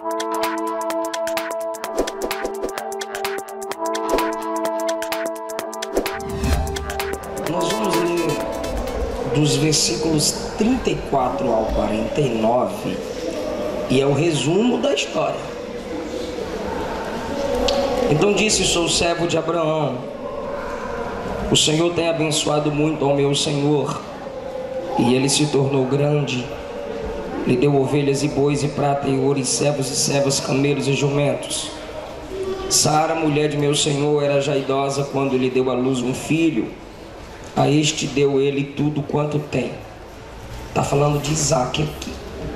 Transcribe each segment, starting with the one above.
Nós vamos ler dos versículos 34 ao 49 e é o resumo da história. Então disse: sou servo de Abraão. O Senhor tem abençoado muito ao meu senhor, e ele se tornou grande. Lhe deu ovelhas e bois e prata e ouro e servos e servas, camelos e jumentos. Sara, mulher de meu senhor, era já idosa quando lhe deu à luz um filho. A este deu ele tudo quanto tem. Está falando de Isaque aqui.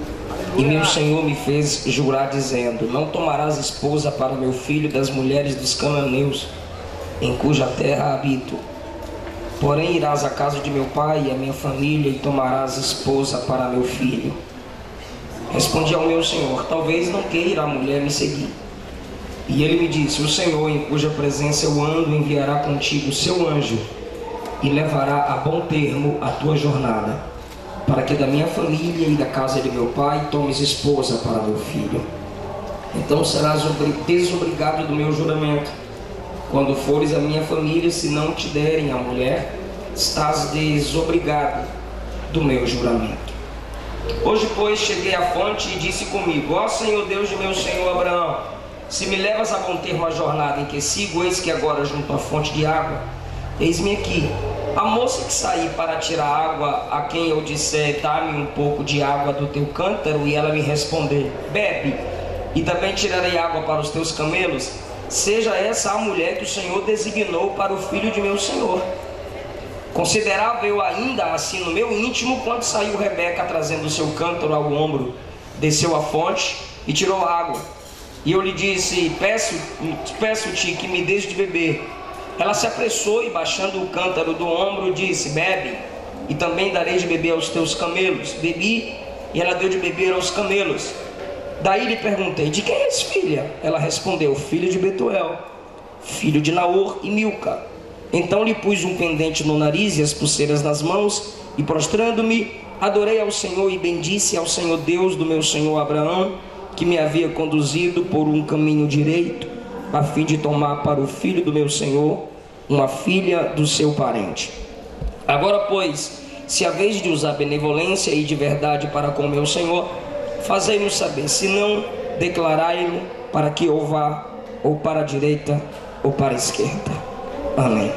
E meu senhor me fez jurar dizendo: não tomarás esposa para meu filho das mulheres dos cananeus, em cuja terra habito. Porém irás à casa de meu pai e à minha família e tomarás esposa para meu filho. Respondi ao meu senhor: talvez não queira a mulher me seguir. E ele me disse: o Senhor, em cuja presença eu ando, enviará contigo o seu anjo e levará a bom termo a tua jornada, para que da minha família e da casa de meu pai tomes esposa para meu filho. Então serás desobrigado do meu juramento. Quando fores a minha família, se não te derem a mulher, estás desobrigado do meu juramento. Hoje, pois, cheguei à fonte e disse comigo: ó Senhor Deus de meu senhor Abraão, se me levas a bom termo a jornada em que sigo, eis que agora junto à fonte de água, eis-me aqui. A moça que saí para tirar água, a quem eu disser: dá-me um pouco de água do teu cântaro, e ela me responder: bebe, e também tirarei água para os teus camelos, seja essa a mulher que o Senhor designou para o filho de meu senhor. Considerava eu ainda assim no meu íntimo, quando saiu Rebeca trazendo o seu cântaro ao ombro, desceu à fonte e tirou água. E eu lhe disse: peço-te que me dês de beber. Ela se apressou e, baixando o cântaro do ombro, disse: bebe, e também darei de beber aos teus camelos. Bebi, e ela deu de beber aos camelos. Daí lhe perguntei: de quem és filha? Ela respondeu: filho de Betuel, filho de Naor e Milca. Então lhe pus um pendente no nariz e as pulseiras nas mãos, e prostrando-me, adorei ao Senhor e bendisse ao Senhor Deus do meu senhor Abraão, que me havia conduzido por um caminho direito, a fim de tomar para o filho do meu senhor uma filha do seu parente. Agora, pois, se a vez de usar benevolência e de verdade para com meu senhor, fazei-mo saber, se não, declarai-mo para que eu vá ou para a direita ou para a esquerda. Amém.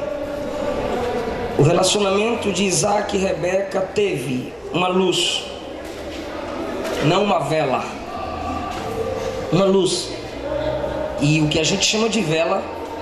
O relacionamento de Isaque e Rebeca teve uma luz, não uma vela, uma luz. E o que a gente chama de vela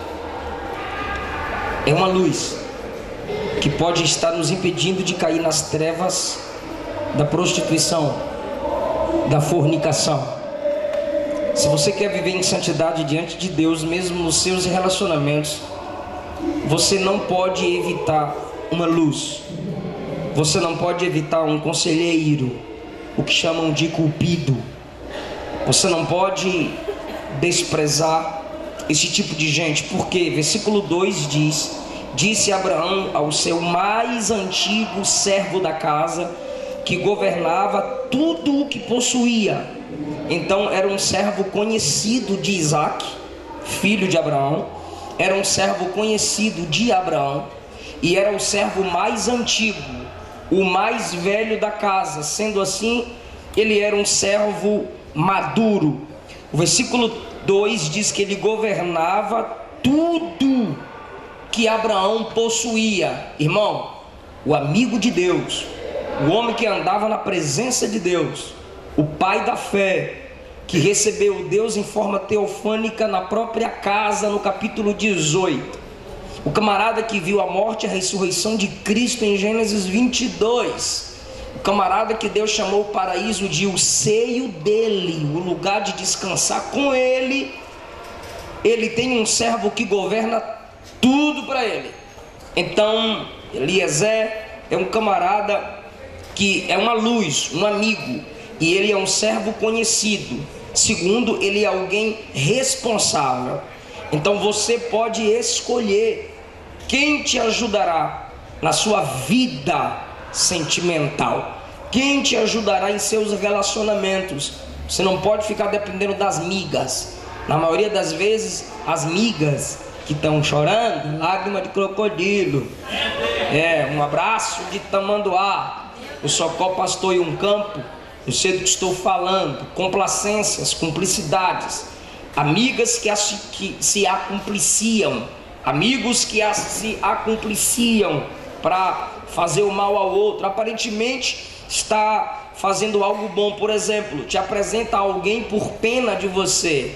é uma luz que pode estar nos impedindo de cair nas trevas da prostituição, da fornicação. Se você quer viver em santidade diante de Deus, mesmo nos seus relacionamentos, você não pode evitar uma luz. Você não pode evitar um conselheiro, o que chamam de cupido. Você não pode desprezar esse tipo de gente, porque versículo 2 diz: disse Abraão ao seu mais antigo servo da casa, que governava tudo o que possuía. Então era um servo conhecido de Isaque, filho de Abraão, era um servo conhecido de Abraão, e era o servo mais antigo, o mais velho da casa. Sendo assim, ele era um servo maduro. O versículo 2 diz que ele governava tudo que Abraão possuía. Irmão, o amigo de Deus, o homem que andava na presença de Deus, o pai da fé, que recebeu Deus em forma teofânica na própria casa, no capítulo 18. O camarada que viu a morte e a ressurreição de Cristo em Gênesis 22. O camarada que Deus chamou o paraíso de o seio dele, o lugar de descansar com ele. Ele tem um servo que governa tudo para ele. Então Eliezer é um camarada que é uma luz, um amigo, e ele é um servo conhecido. Segundo, ele é alguém responsável. Então você pode escolher quem te ajudará na sua vida sentimental, quem te ajudará em seus relacionamentos. Você não pode ficar dependendo das migas. Na maioria das vezes, as migas que estão chorando, lágrima de crocodilo. Um abraço de tamanduá. O Socó pastor em um campo. Eu sei do que estou falando. Complacências, cumplicidades. Amigas que se acumpliciam. Amigos que se acumpliciam para fazer o mal ao outro. Aparentemente está fazendo algo bom. Por exemplo, te apresenta alguém por pena de você.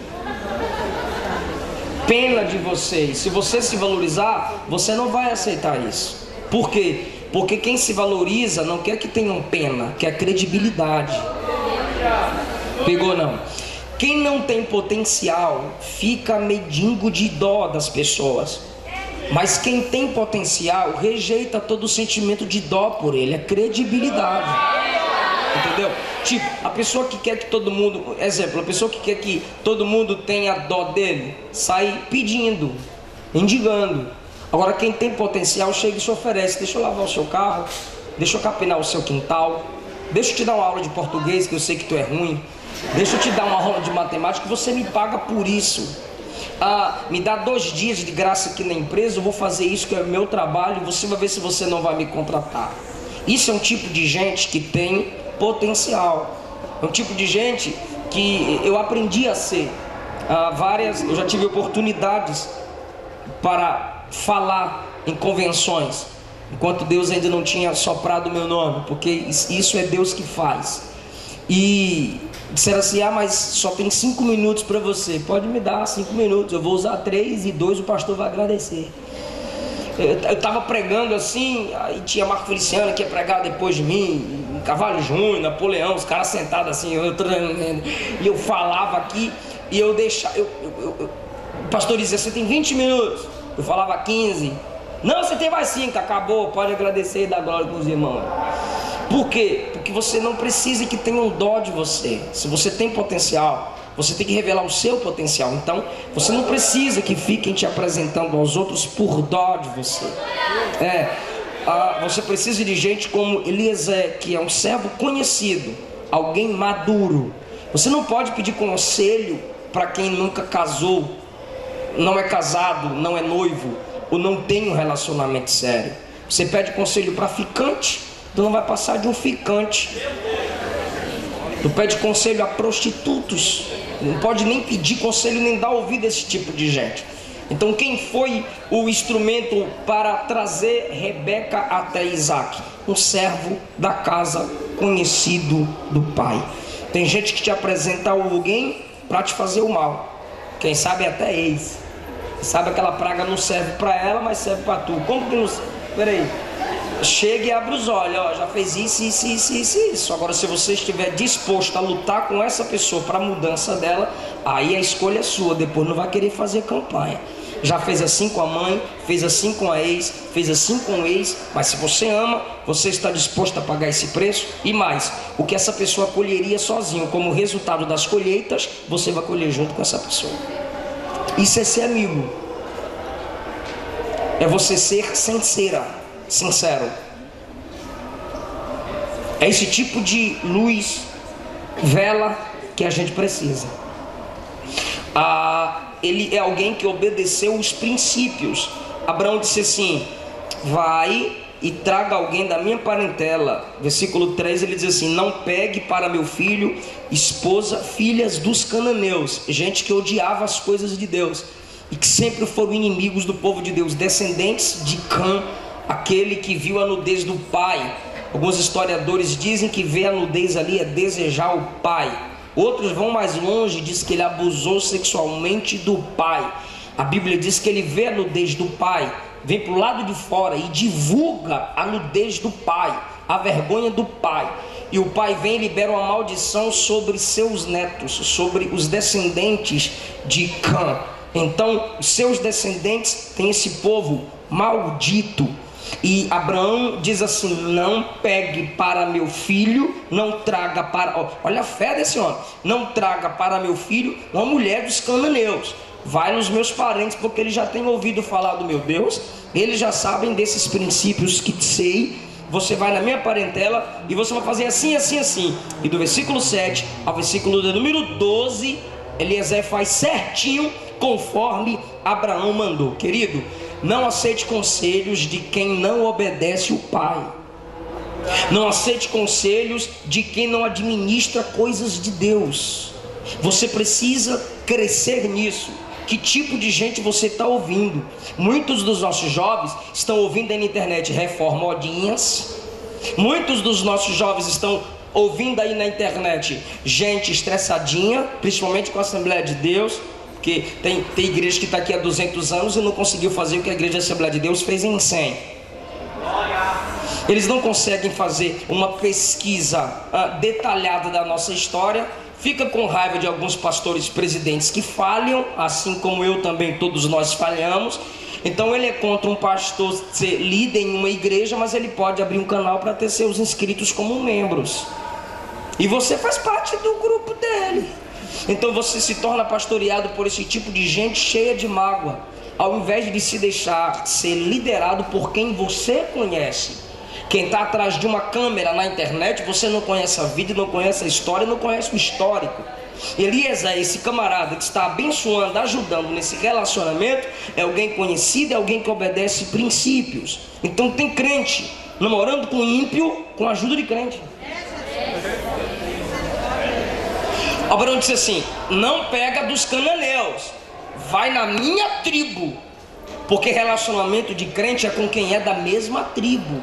Pena de você. E se você se valorizar, você não vai aceitar isso. Por quê? Porque quem se valoriza não quer que tenham pena, quer credibilidade. Pegou não? Quem não tem potencial fica mendigo de dó das pessoas. Mas quem tem potencial rejeita todo o sentimento de dó por ele, é credibilidade. Entendeu? Tipo, a pessoa que quer que todo mundo, exemplo, a pessoa que quer que todo mundo tenha dó dele, sai pedindo, mendigando. Agora quem tem potencial chega e se oferece: deixa eu lavar o seu carro, deixa eu capinar o seu quintal, deixa eu te dar uma aula de português que eu sei que tu é ruim, deixa eu te dar uma aula de matemática que você me paga por isso. Me dá 2 dias de graça aqui na empresa, eu vou fazer isso que é o meu trabalho, e você vai ver se você não vai me contratar. Isso é um tipo de gente que tem potencial. É um tipo de gente que eu aprendi a ser. Eu já tive oportunidades para falar em convenções, enquanto Deus ainda não tinha soprado o meu nome, porque isso é Deus que faz. E disseram assim: mas só tem 5 minutos para você. Pode me dar 5 minutos, eu vou usar 3 e 2 o pastor vai agradecer. Eu estava pregando assim, aí tinha Marco Feliciano que ia pregar depois de mim, Carvalho Júnior, Napoleão, os caras sentados assim, e eu falava aqui, e eu deixava, o pastor dizia: você tem 20 minutos, eu falava 15, não, você tem mais 5, acabou, pode agradecer e dar glória com os irmãos. Por quê? Porque você não precisa que tenham dó de você. Se você tem potencial, você tem que revelar o seu potencial. Então, você não precisa que fiquem te apresentando aos outros por dó de você. Você precisa de gente como Eliezer, que é um servo conhecido, alguém maduro. Você não pode pedir conselho para quem nunca casou, não é casado, não é noivo, ou não tem um relacionamento sério. Você pede conselho para ficante, tu não vai passar de um ficante. Tu pede conselho a prostitutos, não pode nem pedir conselho, nem dar ouvido a esse tipo de gente. Então quem foi o instrumento para trazer Rebeca até Isaac? Um servo da casa, conhecido do pai. Tem gente que te apresenta alguém para te fazer o mal, quem sabe até ex. Sabe, aquela praga não serve para ela, mas serve para tu. Como que não serve? Peraí, chega e abre os olhos, já fez isso. Agora, se você estiver disposto a lutar com essa pessoa para a mudança dela, aí a escolha é sua. Depois não vai querer fazer campanha. Já fez assim com a mãe, fez assim com a ex, fez assim com o ex. Mas se você ama, você está disposto a pagar esse preço. E mais, o que essa pessoa colheria sozinho como resultado das colheitas, você vai colher junto com essa pessoa. Isso é ser amigo. É você ser sincero. É esse tipo de luz, vela, que a gente precisa. Ele é alguém que obedeceu os princípios. Abraão disse assim: vai e traga alguém da minha parentela. Versículo 3, ele diz assim: não pegue para meu filho esposa, filhas dos cananeus. Gente que odiava as coisas de Deus e que sempre foram inimigos do povo de Deus, descendentes de Cã, aquele que viu a nudez do pai. Alguns historiadores dizem que ver a nudez ali é desejar o pai. Outros vão mais longe, diz que ele abusou sexualmente do pai. A Bíblia diz que ele vê a nudez do pai, vem para o lado de fora e divulga a nudez do pai, a vergonha do pai. E o pai vem e libera uma maldição sobre seus netos, sobre os descendentes de Cã. Então, os seus descendentes têm esse povo maldito. E Abraão diz assim: não pegue para meu filho, não traga para... Olha a fé desse homem. Não traga para meu filho uma mulher dos cananeus. Vai nos meus parentes, porque eles já têm ouvido falar do meu Deus. Eles já sabem desses princípios que sei. você vai na minha parentela e você vai fazer assim, assim, assim. E do versículo 7 ao versículo de número 12, Eliezer faz certinho conforme Abraão mandou. Querido, não aceite conselhos de quem não obedece o pai. Não aceite conselhos de quem não administra coisas de Deus. Você precisa crescer nisso. Que tipo de gente você está ouvindo? Muitos dos nossos jovens estão ouvindo aí na internet reformodinhas. Muitos dos nossos jovens estão ouvindo aí na internet gente estressadinha, principalmente com a Assembleia de Deus. Porque tem igreja que está aqui há 200 anos e não conseguiu fazer o que a igreja da Assembleia de Deus fez em 100. Eles não conseguem fazer uma pesquisa detalhada da nossa história. Fica com raiva de alguns pastores presidentes que falham, assim como eu também, todos nós falhamos. Então ele é contra um pastor ser líder em uma igreja, mas ele pode abrir um canal para ter seus inscritos como membros. E você faz parte do grupo dele. Então você se torna pastoreado por esse tipo de gente cheia de mágoa, ao invés de se deixar ser liderado por quem você conhece. Quem está atrás de uma câmera na internet, você não conhece a vida, não conhece a história, não conhece o histórico. Eliezer, esse camarada que está abençoando, ajudando nesse relacionamento, é alguém conhecido, é alguém que obedece princípios. Então tem crente namorando com ímpio com a ajuda de crente. Abraão disse assim: não pega dos cananeus, vai na minha tribo, porque relacionamento de crente é com quem é da mesma tribo.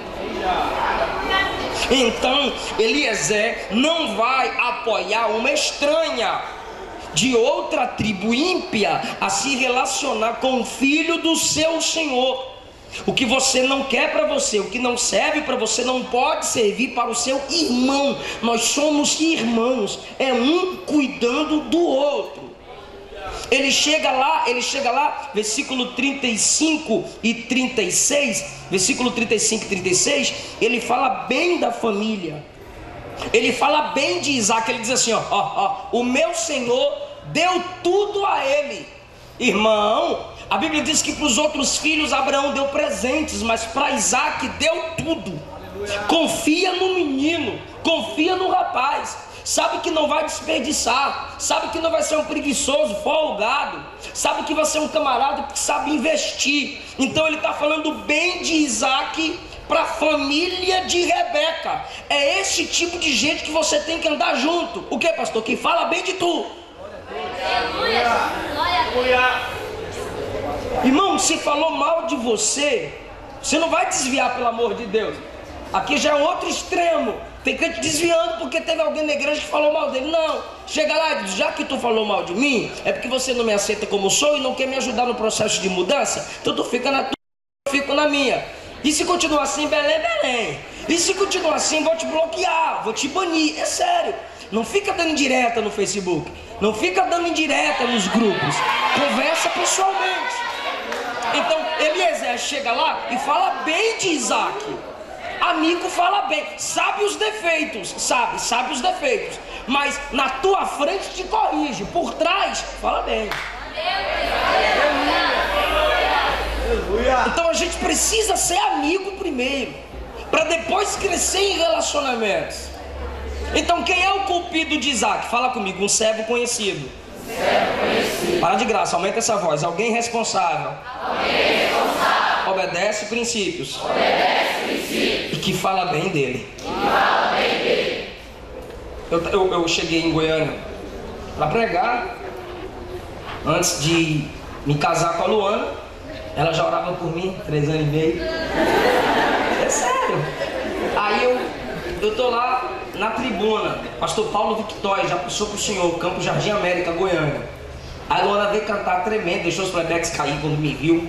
Então Eliezer não vai apoiar uma estranha de outra tribo ímpia a se relacionar com o filho do seu senhor. O que você não quer para você, o que não serve para você, não pode servir para o seu irmão. Nós somos irmãos, é um cuidando do outro. Ele chega lá, versículo 35 e 36, versículo 35 e 36, ele fala bem da família, ele fala bem de Isaac. Ele diz assim, o meu Senhor deu tudo a ele. Irmão, a Bíblia diz que para os outros filhos Abraão deu presentes, mas para Isaac deu tudo. Confia no menino, confia no rapaz. Sabe que não vai desperdiçar, sabe que não vai ser um preguiçoso, folgado, sabe que vai ser um camarada que sabe investir. Então ele está falando bem de Isaac para a família de Rebeca. É esse tipo de gente que você tem que andar junto. O que, pastor? Que fala bem de tu. Irmão, se falou mal de você, você não vai desviar, pelo amor de Deus. Aqui já é outro extremo. Tem crente desviando porque teve alguém na igreja que falou mal dele. Não, chega lá e diz: já que tu falou mal de mim, é porque você não me aceita como sou e não quer me ajudar no processo de mudança. Então tu fica na tua, eu fico na minha. E se continuar assim, Belém, Belém. E se continuar assim, vou te bloquear, vou te banir. É sério. Não fica dando indireta no Facebook, não fica dando indireta nos grupos. Conversa pessoalmente. Então Eliezer chega lá e fala bem de Isaac. Amigo fala bem, sabe os defeitos, sabe os defeitos, mas na tua frente te corrige, por trás fala bem. Então a gente precisa ser amigo primeiro, para depois crescer em relacionamentos. Então quem é o culpado de Isaac? Fala comigo, um servo conhecido. Para de graça, aumenta essa voz. Alguém responsável. Obedece princípios. E que fala bem dele. Eu cheguei em Goiânia para pregar. Antes de me casar com a Luana, ela já orava por mim, 3 anos e meio. É sério. Aí eu tô lá na tribuna, pastor Paulo Victória já passou pro senhor, Campo Jardim América, Goiânia. Aí a Luana veio cantar tremendo, deixou os playbacks cair quando me viu.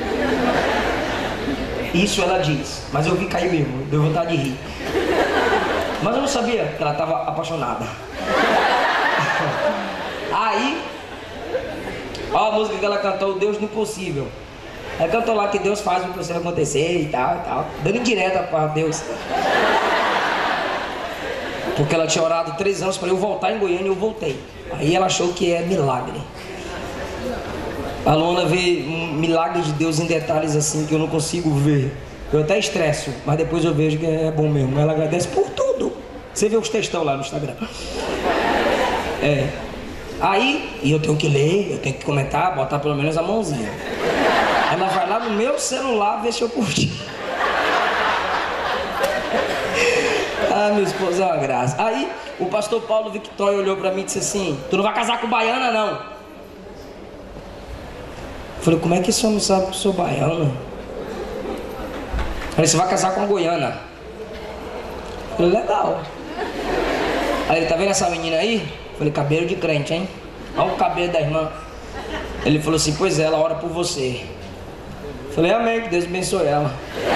Isso ela diz, mas eu vi cair mesmo, deu vontade de rir. Mas eu não sabia que ela estava apaixonada. Aí, ó a música que ela cantou, o Deus do Impossível. Ela cantou lá que Deus faz o impossível acontecer e tal, dando indireta para Deus. Porque ela tinha orado 3 anos para eu voltar em Goiânia e eu voltei. Aí ela achou que é milagre. A Luana vê um milagre de Deus em detalhes assim que eu não consigo ver. Eu até estresso, mas depois eu vejo que é bom mesmo. Ela agradece por tudo. Você vê os textão lá no Instagram. Aí, e eu tenho que ler, eu tenho que comentar, botar pelo menos a mãozinha. Ela vai lá no meu celular ver se eu curti. Ah, minha esposa é uma graça. Aí, o pastor Paulo Victória olhou pra mim e disse assim: tu não vai casar com baiana, não? Eu falei: como é que esse homem sabe que eu sou baiano? Eu falei: você vai casar com a goiana? Eu falei: legal. Aí ele: tá vendo essa menina aí? Eu falei: cabelo de crente, hein? Olha o cabelo da irmã. Ele falou assim: pois é, ela ora por você. Eu falei: amém, que Deus abençoe ela.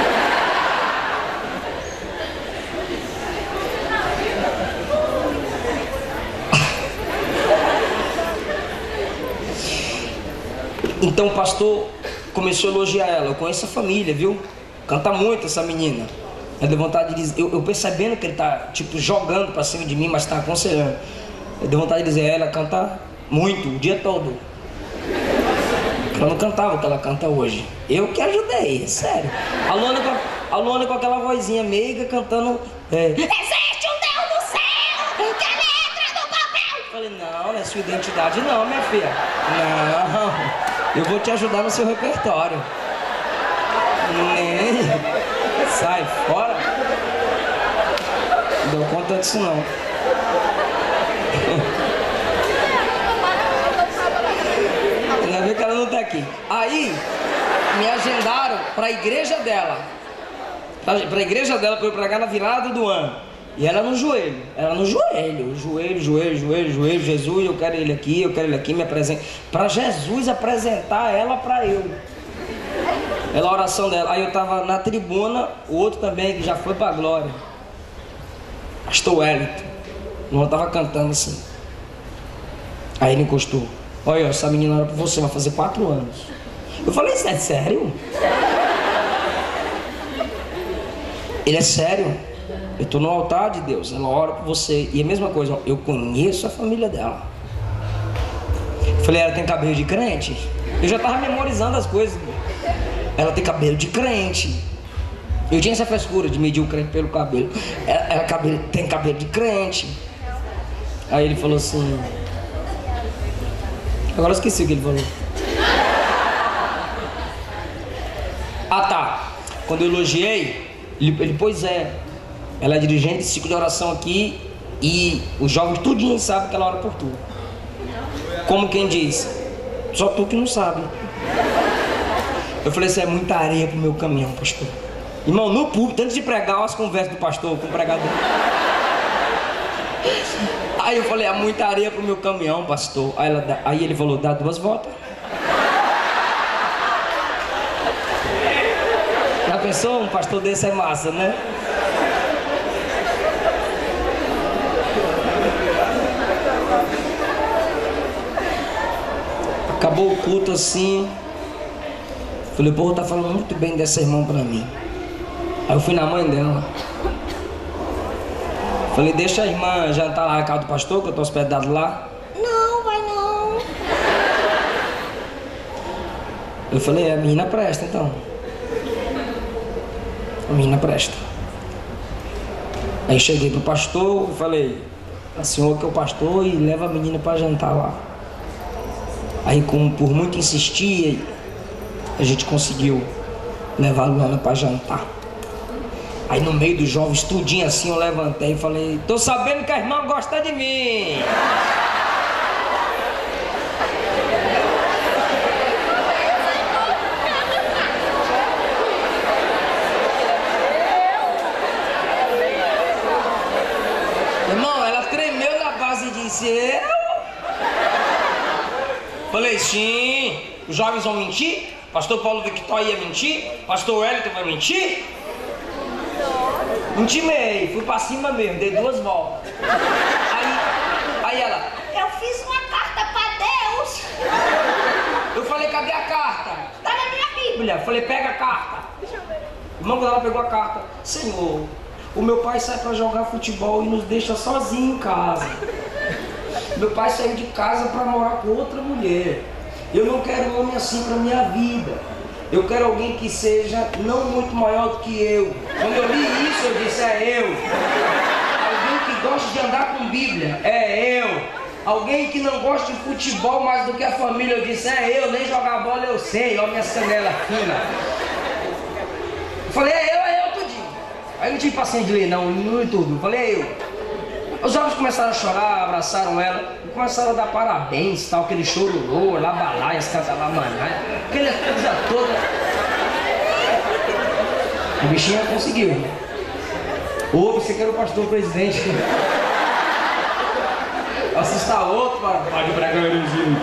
Então o pastor começou a elogiar ela. Eu conheço a família, viu? Canta muito essa menina. Eu dei vontade de dizer, eu percebendo que ele tá tipo jogando pra cima de mim, mas tá aconselhando. Eu dei vontade de dizer: ela canta muito, o dia todo. Ela não cantava o que ela canta hoje. Eu que ajudei, sério. A Luana com aquela vozinha meiga cantando. Existe um Deus do céu, que a letra do papel. Eu falei: não, não é sua identidade não, minha filha. Não. Eu vou te ajudar no seu repertório. Sai fora. Não dou conta disso não. Ainda bem que ela não tá aqui. Aí me agendaram para a igreja dela. Para a igreja dela para eu pregar na virada do ano. E ela no joelho, joelho, Jesus, eu quero ele aqui, me apresenta. Para Jesus apresentar ela para eu. Ela, a oração dela. Aí eu tava na tribuna, o outro também que já foi para a glória, pastor Wellington. Não tava cantando assim. Aí ele encostou: olha, essa menina era para você, vai fazer 4 anos. Eu falei: isso é sério? Ele: é sério. Eu estou no altar de Deus, ela ora por você. E a mesma coisa, eu conheço a família dela. Eu falei: ela tem cabelo de crente? Eu já estava memorizando as coisas. Ela tem cabelo de crente. Eu tinha essa frescura de medir o crente pelo cabelo. Ela tem cabelo de crente. Aí ele falou assim... Agora eu esqueci o que ele falou. Ah, tá. Quando eu elogiei, ele: pois é, ela é dirigente de ciclo de oração aqui e os jovens tudinho sabem que ela ora por tu. Como quem diz: só tu que não sabe. Eu falei: isso é muita areia pro meu caminhão, pastor. Irmão, no púlpito, antes de pregar, as conversas do pastor com o pregador. Aí eu falei: é muita areia pro meu caminhão, pastor. Aí ele falou: dá 2 voltas. Já pensou? Um pastor desse é massa, né? Acabou o culto assim. Falei: pô, tá falando muito bem dessa irmã pra mim. Aí eu fui na mãe dela. Falei: deixa a irmã jantar lá na casa do pastor, que eu tô hospedado lá. Não, vai não. Eu falei: a menina presta então. A menina presta. Aí cheguei pro pastor e falei: a senhora que é o pastor, e leva a menina pra jantar lá. Aí, por muito insistir, a gente conseguiu levar a Luana para jantar. Aí no meio dos jovens, tudinho assim, eu levantei e falei: tô sabendo que a irmã gosta de mim. Irmão, ela tremeu na base e disse: eu? Falei: sim. Os jovens vão mentir? Pastor Paulo Victória ia mentir? Pastor Wellington vai mentir? Intimei, fui pra cima mesmo, dei 2 voltas. Aí ela: eu fiz uma carta pra Deus. Eu falei: cadê a carta? Tá na minha Bíblia. Eu falei: pega a carta. Irmão, quando ela pegou a carta: Senhor, o meu pai sai pra jogar futebol e nos deixa sozinho em casa. Meu pai saiu de casa pra morar com outra mulher. Eu não quero um homem assim pra minha vida. Eu quero alguém que seja não muito maior do que eu. Quando eu li isso, eu disse, é eu. Alguém que gosta de andar com Bíblia, é eu. Alguém que não gosta de futebol mais do que a família, eu disse, é eu. Nem jogar bola eu sei, olha minhas canelas finas. Eu falei, é eu tudinho. Aí não tive paciência de ler não, no YouTube. Eu falei, é eu. Os jovens começaram a chorar, abraçaram ela e começaram a dar parabéns, tal, aquele chororô, lá balaias, cantalamanaia, aquela coisa toda. O bichinho conseguiu, irmão. Ô, você que era o pastor presidente. Assista outro, pode pregar o evangelho.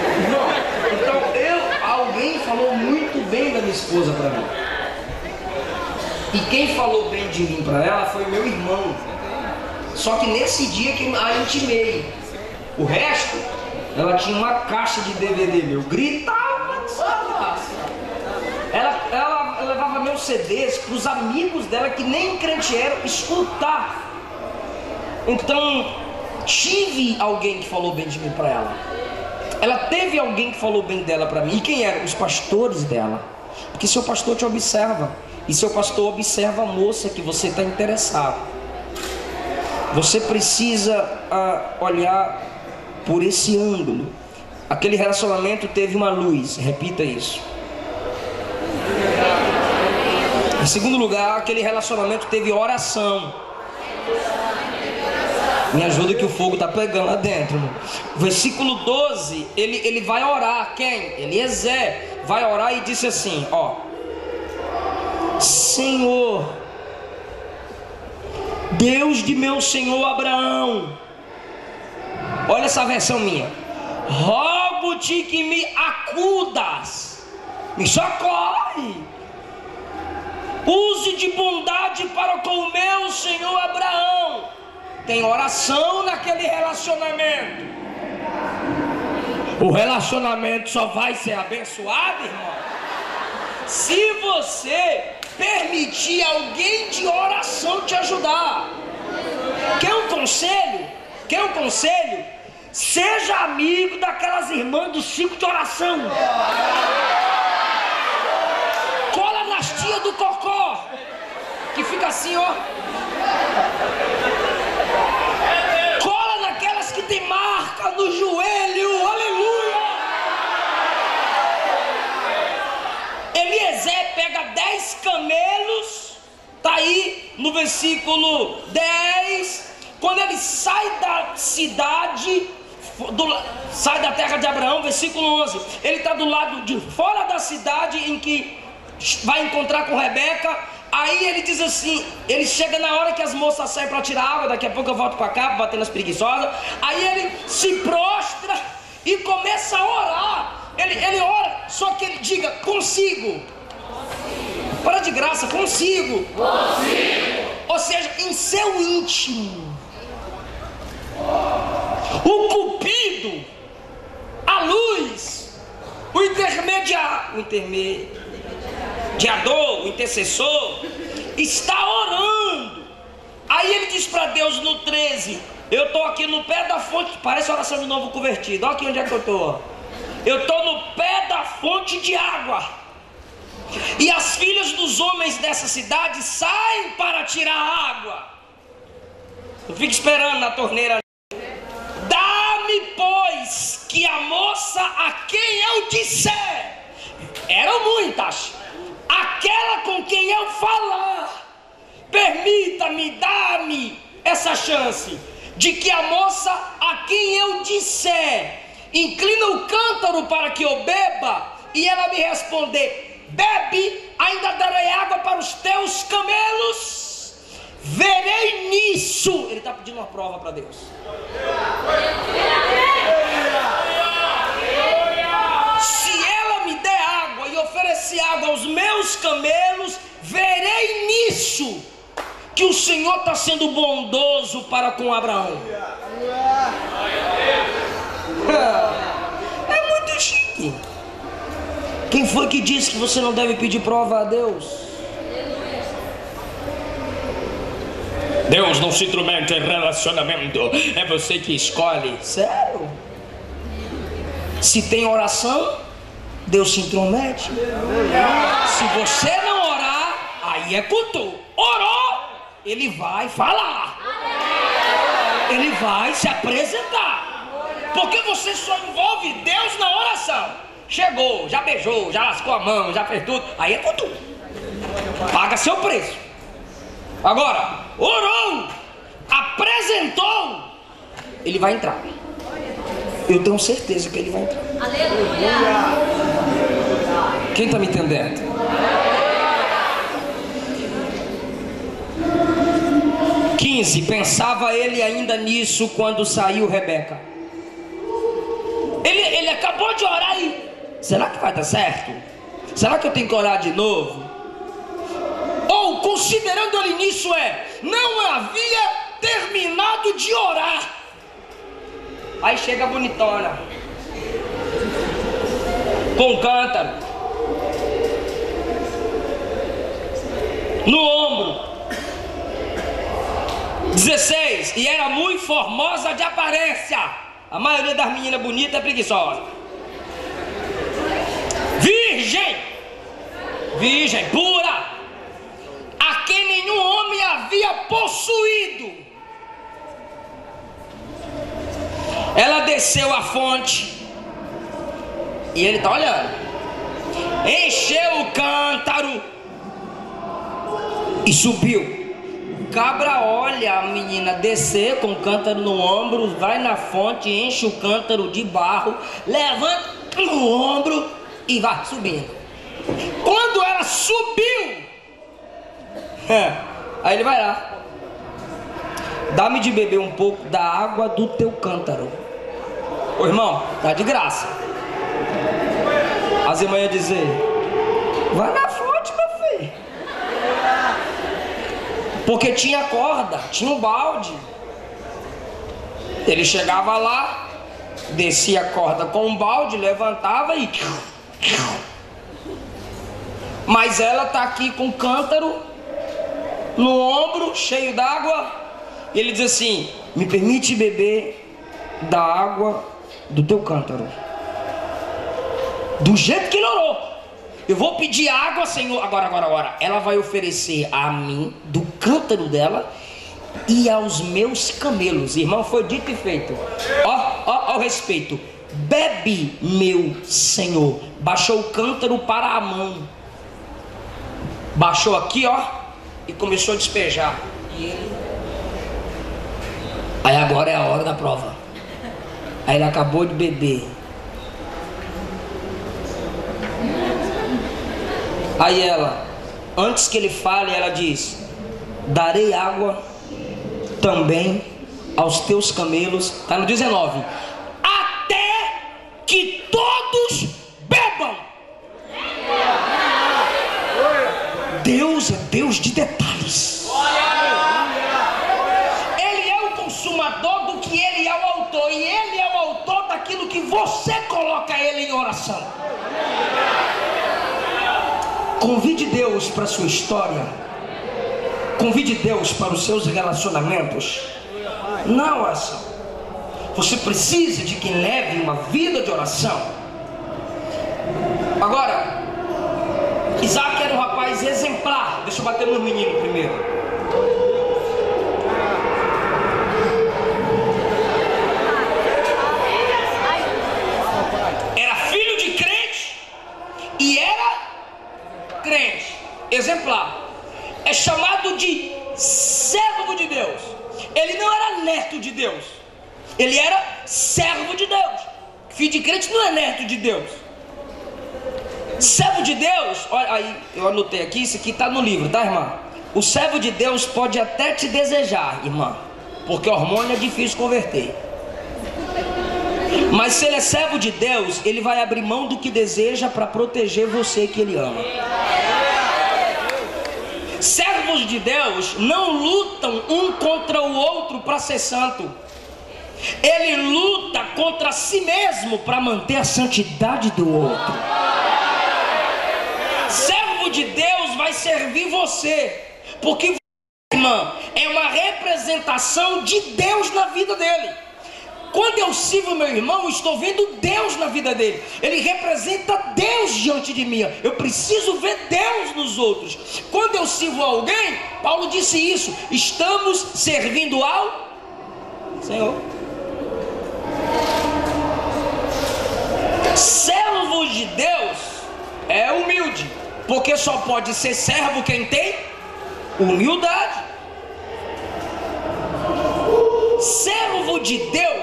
Então, alguém falou muito bem da minha esposa para mim. E quem falou bem de mim para ela foi meu irmão. Só que nesse dia que a intimei. O resto, ela tinha uma caixa de DVD meu. Gritava que só. Ela levava meus CDs para os amigos dela que nem crente eram escutar. Então, tive alguém que falou bem de mim para ela. Ela teve alguém que falou bem dela para mim. E quem eram? Os pastores dela. Porque seu pastor te observa. E seu pastor observa a moça que você está interessado. Você precisa olhar por esse ângulo. Aquele relacionamento teve uma luz. Repita isso. Em segundo lugar, aquele relacionamento teve oração. Me ajuda que o fogo está pegando lá dentro. Versículo 12, ele vai orar. Quem? Eliezer vai orar e disse assim, ó: Senhor, Deus de meu senhor Abraão, olha essa versão minha, rogo-te que me acudas, me socorre, use de bondade para com o meu senhor Abraão. Tem oração naquele relacionamento. O relacionamento só vai ser abençoado, irmão, se você permitir alguém de oração te ajudar. Quer um conselho? Quer um conselho? Seja amigo daquelas irmãs do ciclo de oração. Cola nas tias do cocó, que fica assim, ó. Cola naquelas que tem marca no joelho. Aleluia. Eliezer pega 10 camelos, está aí no versículo 10, quando ele sai da cidade, sai da terra de Abraão, versículo 11, ele está do lado de fora da cidade em que vai encontrar com Rebeca. Aí ele diz assim, ele chega na hora que as moças saem para tirar água, daqui a pouco eu volto para cá, bater nas preguiçosas. Aí ele se prostra e começa a orar. Ele ora, só que ele diga, consigo. Para de graça, consigo. Ou seja, em seu íntimo, o cupido, a luz, o intermediador, o intercessor, está orando. Aí ele diz para Deus no 13, eu estou aqui no pé da fonte, parece a oração do novo convertido, olha aqui onde é que eu estou. Eu estou no pé da fonte de água, e as filhas dos homens dessa cidade saem para tirar água. Eu fico esperando na torneira. Dá-me, pois, que a moça a quem eu disser, eram muitas, aquela com quem eu falar, permita-me, dá-me essa chance de que a moça a quem eu disser, inclina o cântaro para que eu beba, e ela me responder, bebe, ainda darei água para os teus camelos, verei nisso. Ele está pedindo uma prova para Deus. Se ela me der água e oferecer água aos meus camelos, verei nisso que o Senhor está sendo bondoso para com Abraão. É muito chique. Quem foi que disse que você não deve pedir prova a Deus? Deus não se intromete em relacionamento, é você que escolhe. Sério? Se tem oração, Deus se intromete. Se você não orar, aí é culto. Orou, ele vai falar. Ele vai se apresentar. Porque você só envolve Deus na oração. Chegou, já beijou, já lascou a mão, já fez tudo, aí é culto. Paga seu preço. Agora, orou, apresentou, ele vai entrar. Eu tenho certeza que ele vai entrar. Aleluia. Quem está me entendendo? Pensava ele ainda nisso quando saiu Rebeca. Ele acabou de orar e... será que vai dar certo? Será que eu tenho que orar de novo? Ou, considerando ele nisso, não havia terminado de orar. Aí chega a bonitona com um cântaro no ombro. 16. E era muito formosa de aparência. A maioria das meninas bonitas é preguiçosa. Virgem pura, a quem nenhum homem havia possuído. Ela desceu à fonte e ele está olhando. Encheu o cântaro e subiu. O cabra olha a menina descer com o cântaro no ombro, vai na fonte, enche o cântaro de barro, levanta no ombro e vai subindo. Quando ela subiu, aí ele vai lá. Dá-me de beber um pouco da água do teu cântaro. Ô irmão, tá de graça. As irmãs iam dizer: vai na fonte, meu filho. Porque tinha corda, tinha um balde. Ele chegava lá, descia a corda com um balde, levantava e... Mas ela está aqui com o cântaro no ombro, cheio d'água. E ele diz assim: me permite beber da água do teu cântaro. Do jeito que ele orou. Eu vou pedir água, Senhor. Agora. Ela vai oferecer a mim, do cântaro dela, e aos meus camelos. Irmão, foi dito e feito. Ó o respeito. Bebe, meu Senhor. Baixou o cântaro para a mão. Baixou aqui, e começou a despejar. E ele... Aí agora é a hora da prova. Aí ele acabou de beber. Aí ela, antes que ele fale, ela diz: darei água também aos teus camelos. Está no 19. Até que todos bebam. Deus é Deus de detalhes. Ele é o consumador do que ele é o autor. E ele é o autor daquilo que você coloca ele em oração. Convide Deus para a sua história. Convide Deus para os seus relacionamentos. Na oração. Você precisa de quem leve uma vida de oração. Agora, Isaac era um rapaz exemplar. Deixa eu bater no menino primeiro. Era filho de crente e era crente, exemplar. É chamado de servo de Deus. Ele não era neto de Deus, ele era servo de Deus. Filho de crente não é neto de Deus. Servo de Deus, olha aí, eu anotei aqui, isso aqui está no livro, tá, irmã? O servo de Deus pode até te desejar, irmã, porque hormônio é difícil converter. Mas se ele é servo de Deus, ele vai abrir mão do que deseja para proteger você que ele ama. Servos de Deus não lutam um contra o outro para ser santo. Ele luta contra si mesmo para manter a santidade do outro. Servo de Deus vai servir você, porque, irmã, é uma representação de Deus na vida dele. quando eu sirvo meu irmão, eu estou vendo Deus na vida dele. Ele representa Deus diante de mim. Eu preciso ver Deus nos outros. Quando eu sirvo alguém, Paulo disse isso: estamos servindo ao Senhor. Servo de Deus é humilde, porque só pode ser servo quem tem humildade. Servo de Deus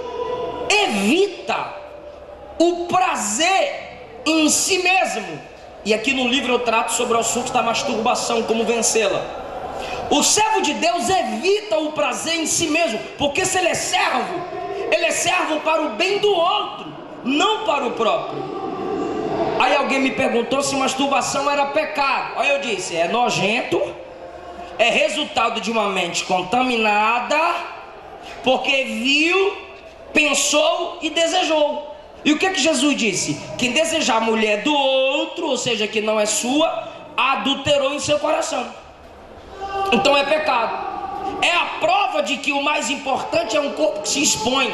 evita o prazer em si mesmo. E aqui no livro eu trato sobre o assunto da masturbação, como vencê-la. O servo de Deus evita o prazer em si mesmo, porque se ele é servo para o bem do outro, não para o próprio. Aí alguém me perguntou se masturbação era pecado. Aí eu disse: é nojento, é resultado de uma mente contaminada, porque viu, pensou e desejou. E o que Jesus disse? Quem desejar a mulher do outro, ou seja, que não é sua, adulterou em seu coração. Então é pecado. É a prova de que o mais importante é um corpo que se expõe.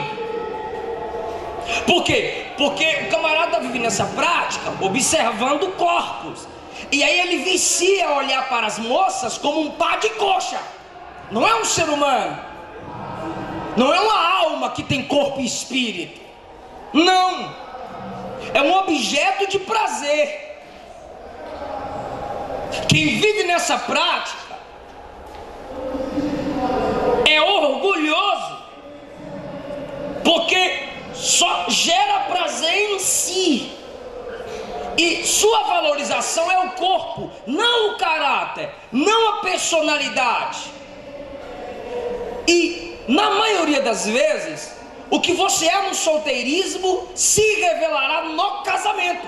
Por quê? Porque o camarada vive nessa prática observando corpos, e aí ele vicia a olhar para as moças como um par de coxa. Não é um ser humano, não é uma alma que tem corpo e espírito. Não, é um objeto de prazer. Quem vive nessa prática é orgulhoso, porque só gera prazer em si, e sua valorização é o corpo, não o caráter, não a personalidade. E na maioria das vezes, o que você é no solteirismo se revelará no casamento.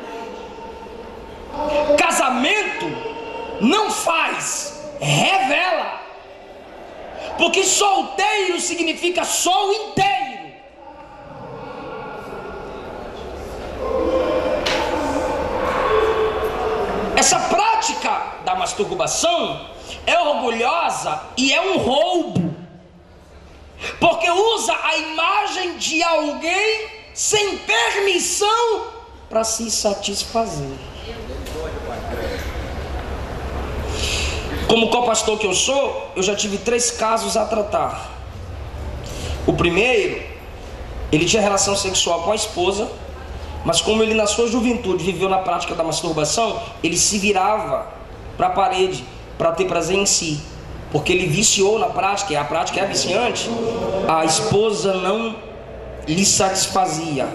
Casamento não faz, revela. Porque solteiro significa sol inteiro. Essa prática da masturbação é orgulhosa e é um roubo, porque usa a imagem de alguém sem permissão para se satisfazer. Como co-pastor que eu sou, eu já tive 3 casos a tratar. O primeiro, ele tinha relação sexual com a esposa, mas como ele na sua juventude viveu na prática da masturbação, ele se virava para a parede para ter prazer em si, porque ele viciou na prática, e a prática é viciante. A esposa não lhe satisfazia.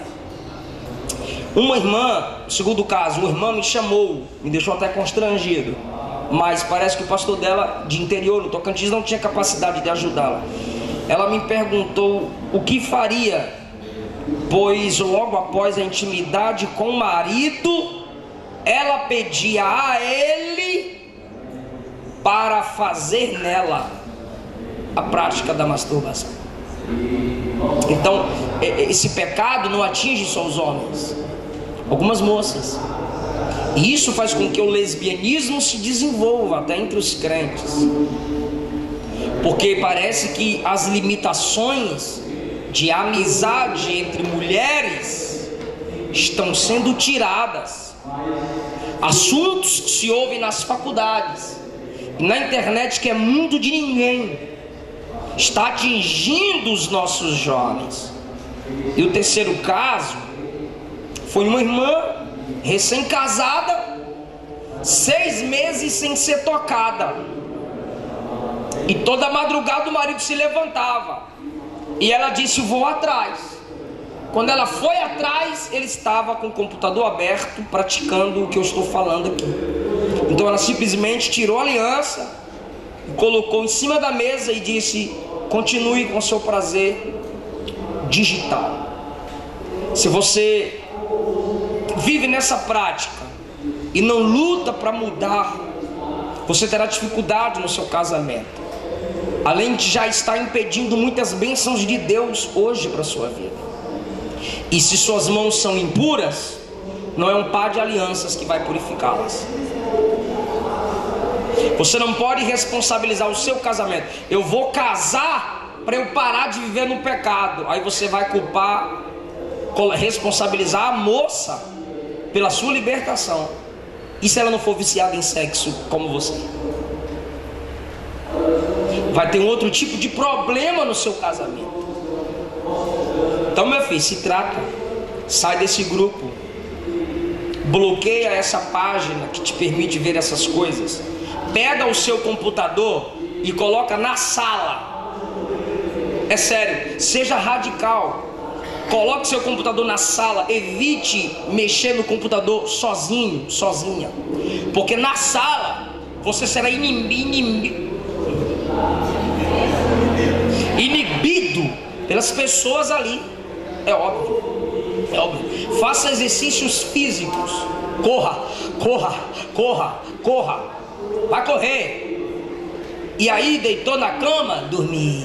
Uma irmã, segundo caso, uma irmã me chamou, me deixou até constrangido, mas parece que o pastor dela, de interior, no Tocantins, não tinha capacidade de ajudá-la. Ela me perguntou o que faria, pois logo após a intimidade com o marido, ela pedia a ele para fazer nela a prática da masturbação. Então, esse pecado não atinge só os homens, algumas moças. E isso faz com que o lesbianismo se desenvolva até entre os crentes, porque parece que as limitações de amizade entre mulheres estão sendo tiradas. Assuntos que se ouvem nas faculdades e na internet, que é mundo de ninguém, está atingindo os nossos jovens. E o terceiro caso foi uma irmã recém-casada, 6 meses sem ser tocada, e toda madrugada o marido se levantava e ela disse: vou atrás. Quando ela foi atrás, ele estava com o computador aberto, praticando o que eu estou falando aqui. Então ela simplesmente tirou a aliança, colocou em cima da mesa e disse: continue com seu prazer digital. Se você vive nessa prática e não luta para mudar, você terá dificuldade no seu casamento, além de já estar impedindo muitas bênçãos de Deus hoje para a sua vida. E se suas mãos são impuras, não é um par de alianças que vai purificá-las. Você não pode responsabilizar o seu casamento. Eu vou casar para eu parar de viver no pecado. Aí você vai culpar, responsabilizar a moça pela sua libertação. E se ela não for viciada em sexo como você? Vai ter um outro tipo de problema no seu casamento. Então, meu filho, se trata, sai desse grupo, bloqueia essa página que te permite ver essas coisas. Pega o seu computador e coloca na sala. É sério, seja radical. Coloque seu computador na sala. Evite mexer no computador sozinho, sozinha, porque na sala você será inibido pelas pessoas ali. É óbvio, é óbvio. Faça exercícios físicos. Corra, corra, corra, corra. Vai correr. E aí deitou na cama, dormir.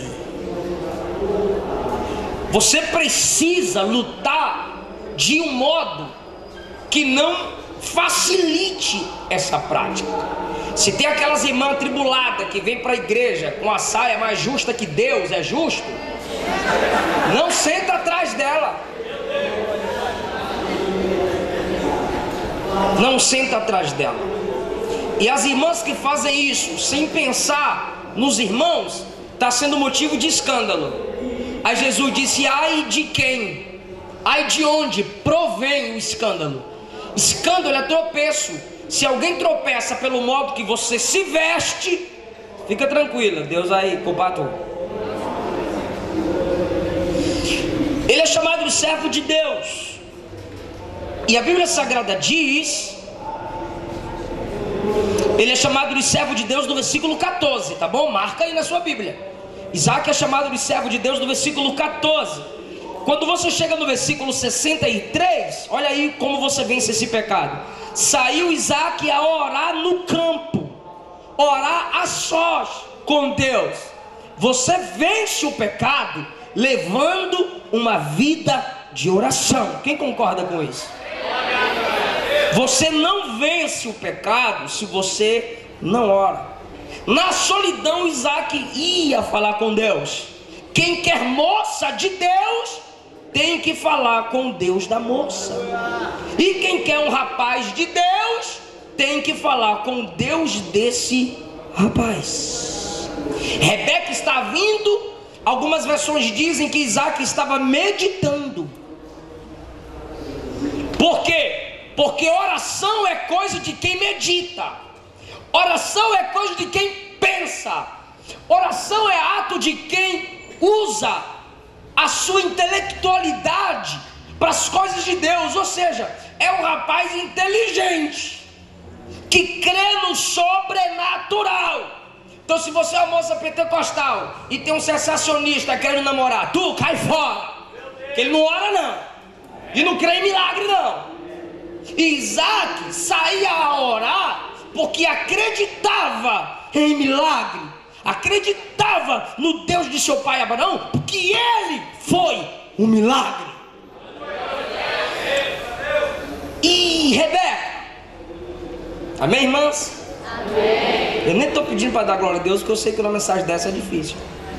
Você precisa lutar de um modo que não facilite essa prática. Se tem aquelas irmãs atribuladas que vêm para a igreja com a saia mais justa que Deus é justo, não senta atrás dela. Não senta atrás dela. E as irmãs que fazem isso sem pensar nos irmãos, está sendo motivo de escândalo. Aí Jesus disse: ai de quem? Ai de onde provém o escândalo? Escândalo é tropeço. Se alguém tropeça pelo modo que você se veste, fica tranquila, Deus vai culpar tu. Ele é chamado de servo de Deus. E a Bíblia Sagrada diz, ele é chamado de servo de Deus no versículo 14, tá bom? Marca aí na sua Bíblia. Isaac é chamado de servo de Deus no versículo 14. Quando você chega no versículo 63, olha aí como você vence esse pecado. Saiu Isaac a orar no campo, orar a sós com Deus. Você vence o pecado levando uma vida de oração. Quem concorda com isso? Você não vence o pecado se você não ora. Na solidão, Isaac ia falar com Deus. Quem quer moça de Deus tem que falar com o Deus da moça. E quem quer um rapaz de Deus tem que falar com o Deus desse rapaz. Rebeca está vindo. Algumas versões dizem que Isaac estava meditando. Por quê? Porque oração é coisa de quem medita. Oração é coisa de quem pensa. Oração é ato de quem usa a sua intelectualidade para as coisas de Deus. Ou seja, é um rapaz inteligente que crê no sobrenatural. Então, se você é uma moça pentecostal e tem um sensacionista querendo namorar, tu cai fora, que ele não ora não, e não crê em milagre não. Isaac saía a orar porque acreditava em milagre, acreditava no Deus de seu pai Abraão, porque ele foi um milagre. E Rebeca, amém, irmãs? Amém. Eu nem estou pedindo para dar glória a Deus, porque eu sei que uma mensagem dessa é difícil,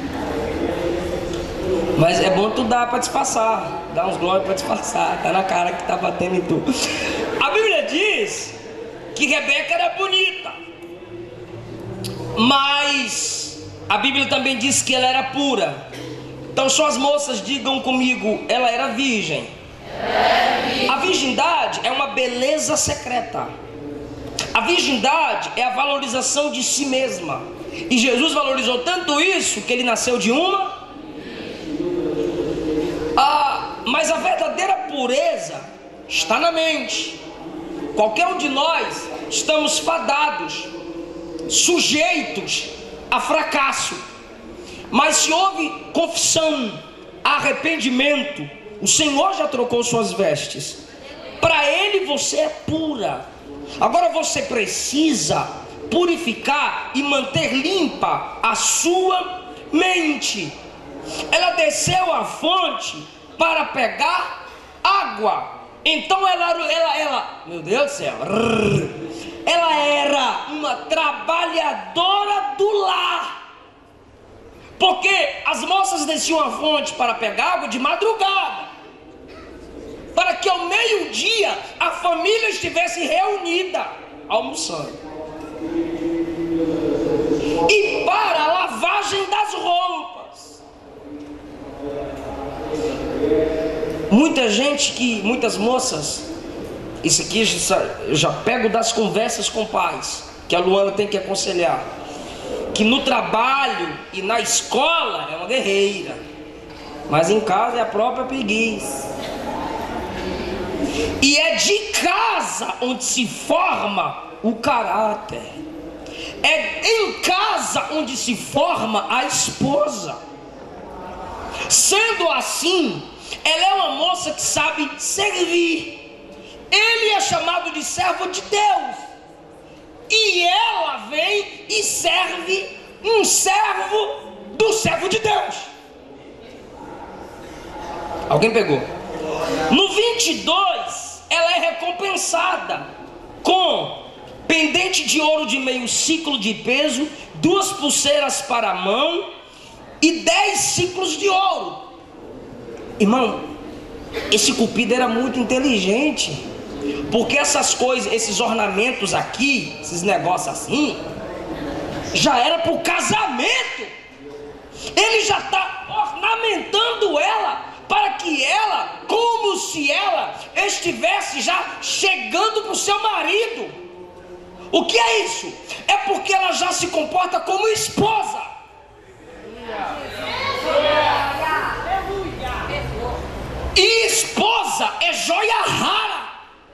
mas é bom tu dar para disfarçar, dar uns glórias para disfarçar, tá na cara que tá batendo em tu. A Bíblia diz que Rebeca era bonita, mas a Bíblia também diz que ela era pura. Então só as moças digam comigo, ela era virgem. A virgindade é uma beleza secreta. A virgindade é a valorização de si mesma. E Jesus valorizou tanto isso que ele nasceu de uma. Mas a verdadeira pureza está na mente. Qualquer um de nós estamos fadados, sujeitos a fracasso. Mas se houve confissão, arrependimento, o Senhor já trocou suas vestes. Para Ele você é pura. Agora você precisa purificar e manter limpa a sua mente. Ela desceu à fonte para pegar água. Então ela, meu Deus do céu, ela era uma trabalhadora do lar. Porque as moças desciam a fonte para pegar água de madrugada, para que ao meio-dia a família estivesse reunida, almoçando. E para a lavagem das roupas. Muitas moças, isso aqui eu já pego das conversas com pais, que a Luana tem que aconselhar, que no trabalho e na escola é uma guerreira, mas em casa é a própria preguiça. E é de casa onde se forma o caráter. É em casa onde se forma a esposa. Sendo assim, ela é uma moça que sabe servir. Ele é chamado de servo de Deus. E ela vem e serve um servo do servo de Deus. Alguém pegou? No 22, ela é recompensada com pendente de ouro de meio ciclo de peso, 2 pulseiras para a mão e 10 ciclos de ouro. Irmão, esse cupido era muito inteligente, porque essas coisas, esses ornamentos aqui, esses negócios assim, já era para o casamento. Ele já está ornamentando ela, para que ela, como se ela estivesse já chegando para o seu marido. O que é isso? É porque ela já se comporta como esposa. E esposa é joia rara.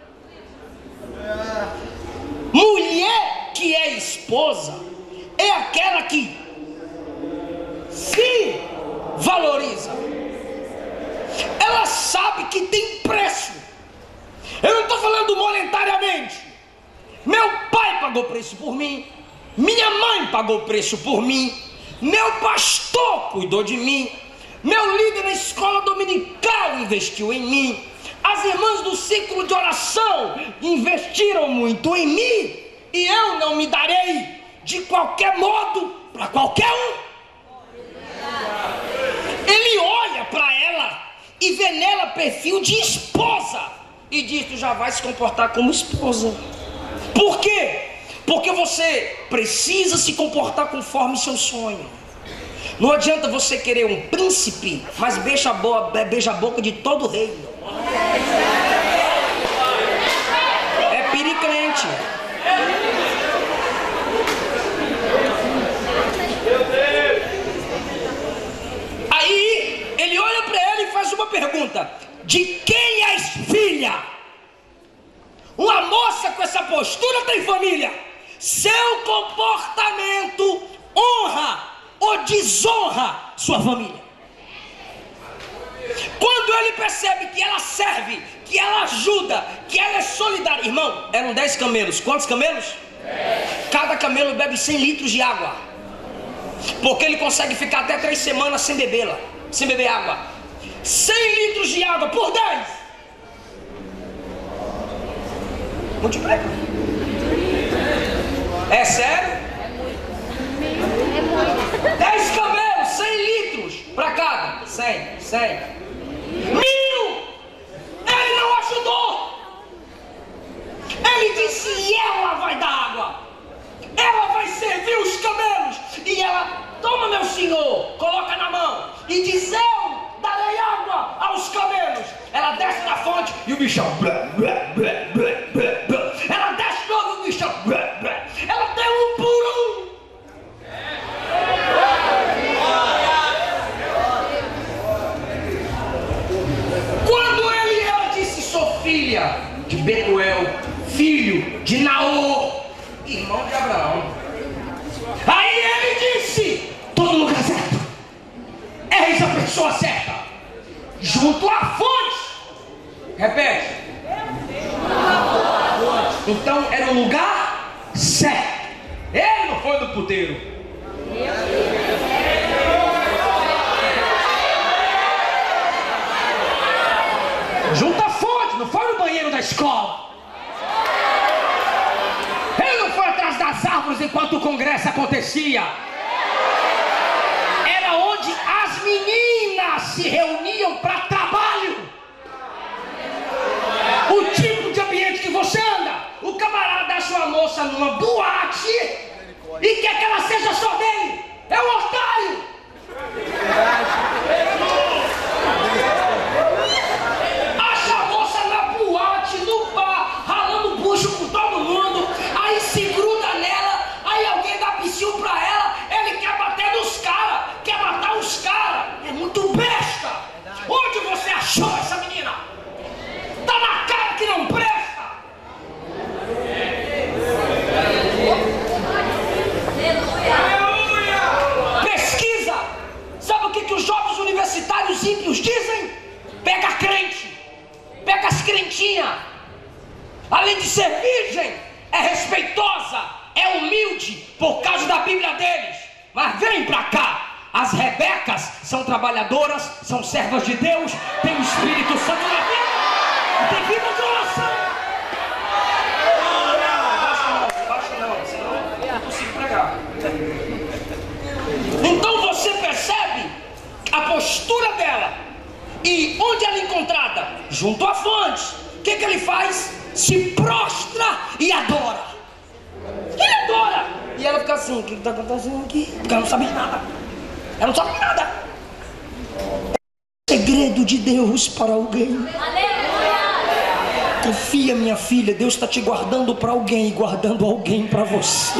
Mulher que é esposa é aquela que se valoriza. Ela sabe que tem preço. Eu não estou falando monetariamente. Meu pai pagou preço por mim, minha mãe pagou preço por mim, meu pastor cuidou de mim, meu líder na escola dominical investiu em mim, as irmãs do ciclo de oração investiram muito em mim, e eu não me darei de qualquer modo para qualquer um. Ele olha para ela e vê nela perfil de esposa e diz: tu já vai se comportar como esposa. Por quê? Porque você precisa se comportar conforme seu sonho. Não adianta você querer um príncipe, mas beija a boca de todo rei. É piricrente. Aí ele olha para ela e faz uma pergunta: de quem és filha? Uma moça com essa postura tem família. Seu comportamento honra ou desonra sua família. Quando ele percebe que ela serve, que ela ajuda, que ela é solidária. Irmão, eram 10 camelos. Quantos camelos? 10. Cada camelo bebe 100 litros de água, porque ele consegue ficar até 3 semanas sem beber água. 100 litros de água por 10. Multiplica. É sério? É muito. 10 camelos, 100 litros para cada. 100. 1000. Ele não ajudou. Ele disse: ela vai dar água, ela vai servir os camelos. E ela: toma, meu senhor, coloca na mão. E diz: eu darei água aos camelos. Ela desce na fonte e o bichão blá, blá, blá, blá, blá, blá. Ela desce de novo e o bichão blá, blá. Ela deu um por um. Quando ela disse: sou filha de Betuel, filho de Naor, irmão de Abraão. Aí ele disse: tô no lugar certo, eis a pessoa certa, junto à fonte. Repete. Então era o lugar certo. Ele não foi no puteiro. Junto à fonte, não foi no banheiro da escola. Ele não foi atrás das árvores enquanto o congresso acontecia. Era se reuniam para trabalho. O tipo de ambiente que você anda, o camarada dá sua moça numa boate e quer que ela seja só dele. É um otário. Acha a moça na boate, no bar, ralando bucho com todo mundo, aí se gruda nela, aí alguém dá piscinho pra ela, ele quer bater nos caras, quer matar os caras. É muito besta. Onde você achou essa menina? Tá na cara que não presta. Pesquisa. Sabe o que os jovens universitários ímpios dizem? Pega crente, pega as crentinhas. Além de ser virgem, é respeitosa, é humilde por causa da Bíblia deles. Mas vem pra cá. As Rebecas são trabalhadoras, são servas de Deus, tem o Espírito Santo na vida, tem vida grossa. Não, senão eu não consigo pregar. Então você percebe a postura dela. E onde ela é encontrada? Junto à fonte. O que ele faz? Se prostra e adora. Ele adora. E ela fica assim, o que está acontecendo aqui? Porque ela não sabe de nada. Ela não sabe de nada. É segredo de Deus para alguém. Confia, minha filha, Deus está te guardando para alguém e guardando alguém para você.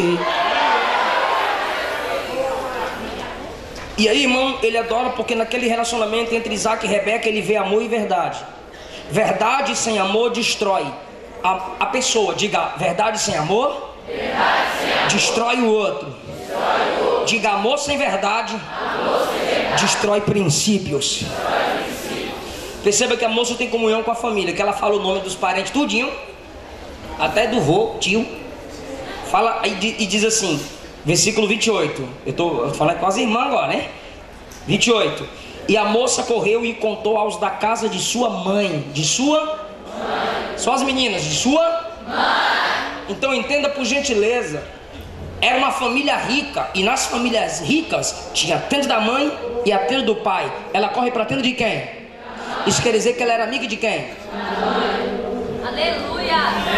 E aí, irmão, ele adora porque naquele relacionamento entre Isaac e Rebeca ele vê amor e verdade. Verdade sem amor destrói a pessoa. Diga, verdade sem amor, destrói o outro. Diga, amor sem verdade, destrói princípios. Perceba que a moça tem comunhão com a família, que ela fala o nome dos parentes tudinho, até do vô, tio. Fala e diz assim, versículo 28. Eu tô falando com as irmãs agora, né? 28. E a moça correu e contou aos da casa de sua mãe. De sua mãe. Só as meninas, de sua mãe. Então entenda por gentileza. Era uma família rica. E nas famílias ricas tinha a tenda da mãe e a tenda do pai. Ela corre para a tenda de quem? Isso quer dizer que ela era amiga de quem? Aleluia.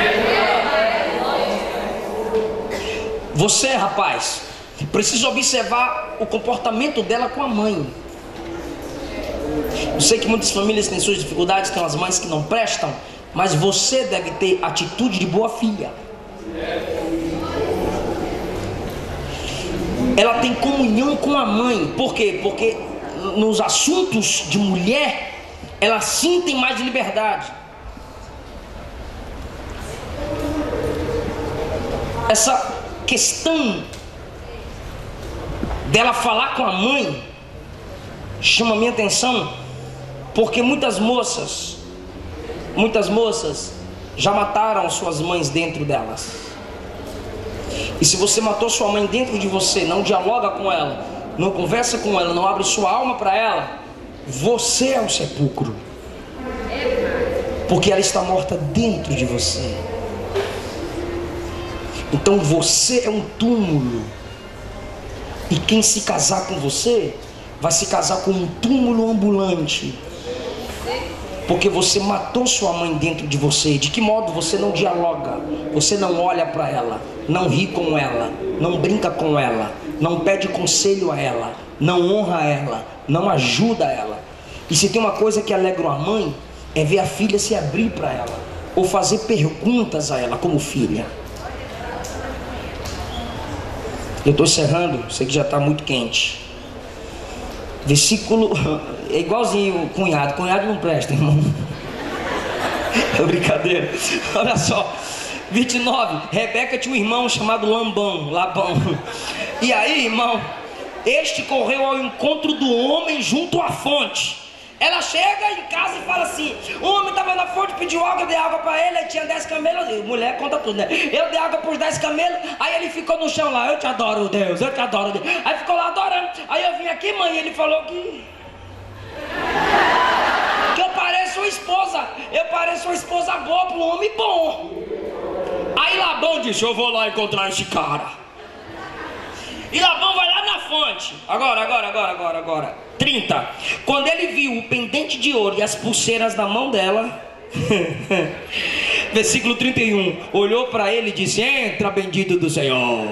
Você, rapaz, precisa observar o comportamento dela com a mãe. Eu sei que muitas famílias têm suas dificuldades, tem umas mães que não prestam, mas você deve ter atitude de boa filha. Ela tem comunhão com a mãe. Por quê? Porque nos assuntos de mulher elas sentem mais liberdade. Essa questão dela falar com a mãe chama minha atenção, porque muitas moças já mataram suas mães dentro delas. E se você matou sua mãe dentro de você, não dialoga com ela, não conversa com ela, não abre sua alma para ela, você é o sepulcro, porque ela está morta dentro de você. Então você é um túmulo, e quem se casar com você vai se casar com um túmulo ambulante, porque você matou sua mãe dentro de você. De que modo? Você não dialoga, você não olha para ela, não ri com ela, não brinca com ela, não pede conselho a ela, não honra ela, não ajuda ela. E se tem uma coisa que alegra uma mãe, é ver a filha se abrir para ela, ou fazer perguntas a ela como filha. Eu estou encerrando, sei que já está muito quente. Versículo, é igualzinho o cunhado. Cunhado não presta, irmão. É brincadeira. Olha só, 29. Rebeca tinha um irmão chamado Labão. E aí, irmão, este correu ao encontro do homem junto à fonte. Ela chega em casa e fala assim: o homem estava na fonte, pediu água, eu dei água para ele, aí tinha 10 camelos. Mulher conta tudo, né? Eu dei água para os 10 camelos, aí ele ficou no chão lá: eu te adoro, Deus, eu te adoro, Deus. Aí ficou lá adorando. Aí eu vim aqui, mãe, e ele falou que eu pareço uma esposa boa para um homem bom. Aí Labão disse: eu vou lá encontrar esse cara. E Labão vai lá na fonte. Agora. 30. Quando ele viu o pendente de ouro e as pulseiras na mão dela, versículo 31, olhou para ele e disse: entra, bendito do Senhor.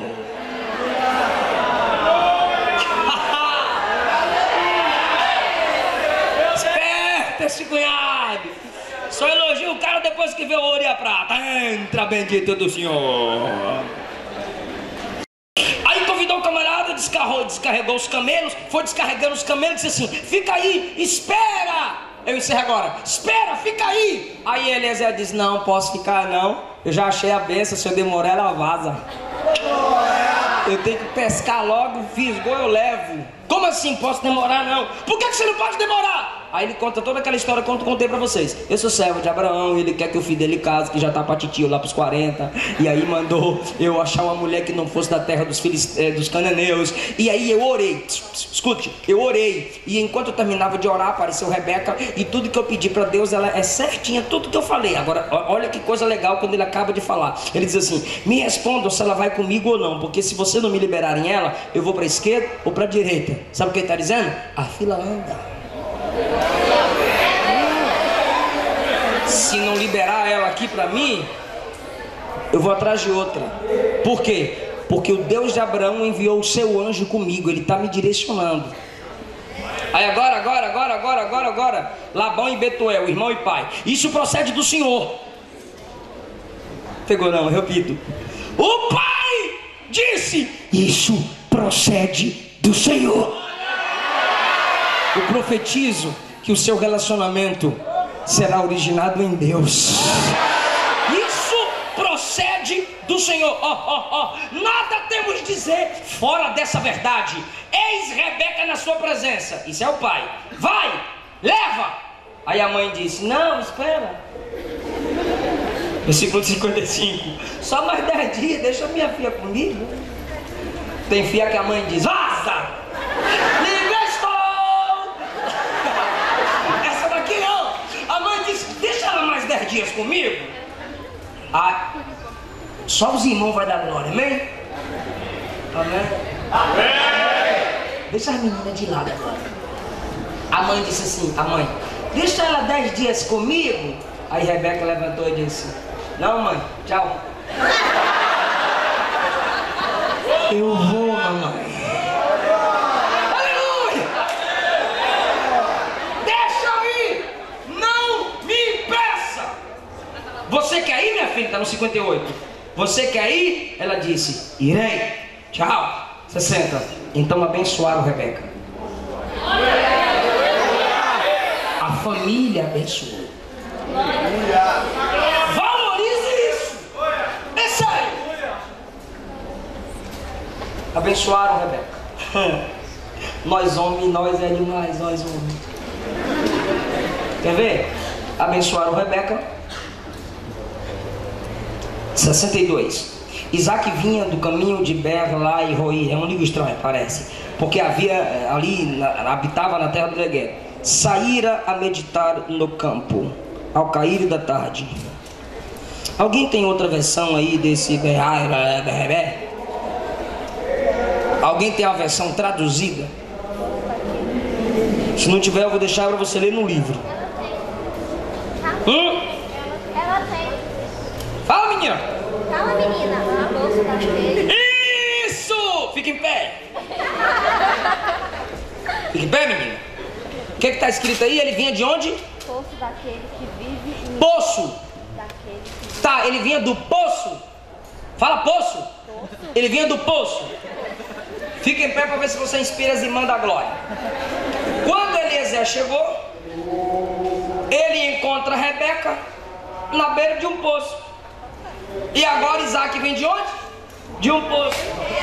Esperta esse cunhado, só elogio o cara depois que vê o ouro e a prata. Entra, bendito do Senhor. Aí convidou o camarada, descarregou os camelos, foi descarregando os camelos e disse assim: fica aí, espera. Eu encerro agora. Espera, fica aí. Aí Eliezer disse: não, posso ficar não. Eu já achei a benção, se eu demorar ela vaza. Eu tenho que pescar logo, fisgou, eu levo. Como assim, posso demorar não? Por que você não pode demorar? Aí ele conta toda aquela história que eu contei pra vocês. Eu sou servo de Abraão, ele quer que o filho dele case, que já tá pra titio lá pros 40. E aí mandou eu achar uma mulher que não fosse da terra dos dos cananeus. E aí eu orei, escute, eu orei. E enquanto eu terminava de orar, apareceu Rebeca. E tudo que eu pedi pra Deus, ela é certinha, tudo que eu falei. Agora, olha que coisa legal quando ele acaba de falar. Ele diz assim: me responda se ela vai comigo ou não, porque se você não me liberarem ela, eu vou pra esquerda ou pra direita. Sabe o que ele está dizendo? A fila anda. Se não liberar ela aqui para mim, eu vou atrás de outra. Por quê? Porque o Deus de Abraão enviou o seu anjo comigo. Ele está me direcionando. Aí agora Labão e Betuel, irmão e pai. Isso procede do Senhor. Pegou não, eu repito. O pai disse: isso procede do Senhor. Eu profetizo que o seu relacionamento será originado em Deus. Isso procede do Senhor. Nada temos de dizer fora dessa verdade. Eis Rebeca na sua presença. Isso é o pai. Vai, leva. Aí a mãe disse: não, espera. Versículo 55. Só mais 10 dias, deixa minha filha comigo. Tem filha que a mãe diz: vaza. Deixa ela mais 10 dias comigo. Só os irmãos vão dar glória, amém? Amém? Amém. Deixa as meninas de lado agora. A mãe disse assim: deixa ela 10 dias comigo. Aí Rebeca levantou e disse: não, mãe, tchau. Eu vou, mamãe. Você quer ir, minha filha? Está no 58. Você quer ir? Ela disse: irei. Tchau. 60. Então abençoaram Rebeca. A família abençoou. Valorize isso. É sério. Abençoaram Rebeca. Nós homens, nós é demais, nós homens. Quer ver? Abençoaram Rebeca. 62. Isaac vinha do caminho de Ber-lá e Roi. É um livro estranho, parece, porque havia ali, habitava na terra do Negueb. Saíra a meditar no campo ao cair da tarde. Alguém tem outra versão aí desse? Alguém tem a versão traduzida? Se não tiver, eu vou deixar para você ler no livro. Ela tem. Fala, menina. Fala, menina. A bolsa daquele. Isso! Fica em pé. Fica em pé, menina. O que está escrito aí? Ele vinha de onde? Poço daquele que vive em... Poço. Daquele que vive... Tá, ele vinha do poço. Fala poço. Ele vinha do poço. Fica em pé para ver se você inspira as irmãs da glória. Quando Eliezer chegou, ele encontra Rebeca na beira de um poço. E agora Isaac vem de onde? De um poço.